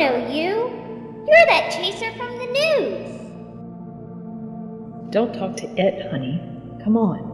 know you. You're that chaser from the news. Don't talk to it, honey. Come on.